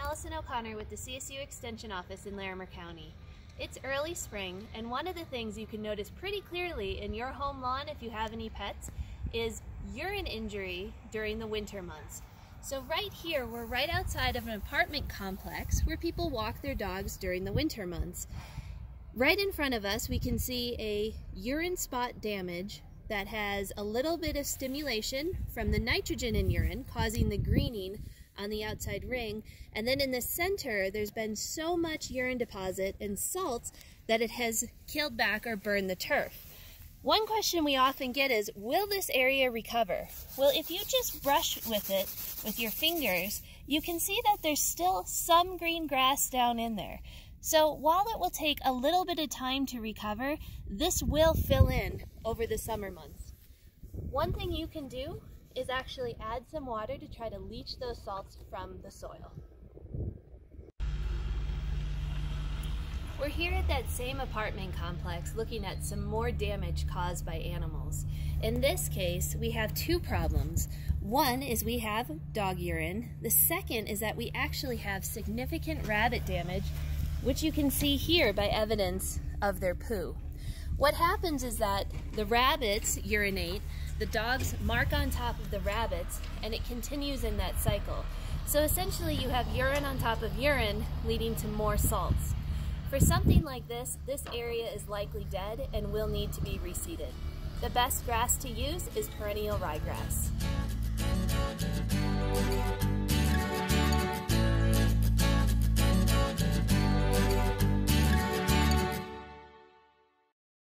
Alison O'Connor with the CSU Extension Office in Larimer County. It's early spring, and one of the things you can notice pretty clearly in your home lawn if you have any pets is urine injury during the winter months. So right here, we're right outside of an apartment complex where people walk their dogs during the winter months. Right in front of us, we can see a urine spot damage that has a little bit of stimulation from the nitrogen in urine, causing the greening on the outside ring. And then in the center, there's been so much urine deposit and salts that it has killed back or burned the turf. One question we often get is, will this area recover? Well, if you just brush with it with your fingers, you can see that there's still some green grass down in there. So while it will take a little bit of time to recover, this will fill in over the summer months. One thing you can do is actually add some water to try to leach those salts from the soil. We're here at that same apartment complex looking at some more damage caused by animals. In this case, we have two problems. One is we have dog urine. The second is that we actually have significant rabbit damage, which you can see here by evidence of their poo. What happens is that the rabbits urinate, the dogs mark on top of the rabbits, and it continues in that cycle. So essentially you have urine on top of urine, leading to more salts. For something like this area is likely dead and will need to be reseeded. The best grass to use is perennial ryegrass.